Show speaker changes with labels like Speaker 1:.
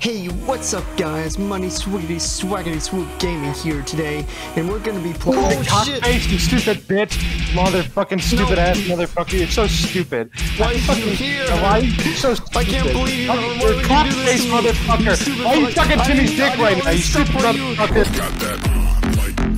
Speaker 1: Hey, what's up guys? Money Swiggity Swaggity Swoop Gaming here today, and we're gonna be playing-
Speaker 2: Oh shit! Face, you stupid bitch! Motherfucking stupid ass motherfucker, you're so stupid.
Speaker 1: Why are you here?
Speaker 2: Why are you so stupid?
Speaker 1: I can't believe you! Why
Speaker 2: You're
Speaker 1: would
Speaker 2: cock
Speaker 1: you do
Speaker 2: face
Speaker 1: this to me?
Speaker 2: motherfucker! Why are you sucking Timmy's dick right now, you stupid motherfucker?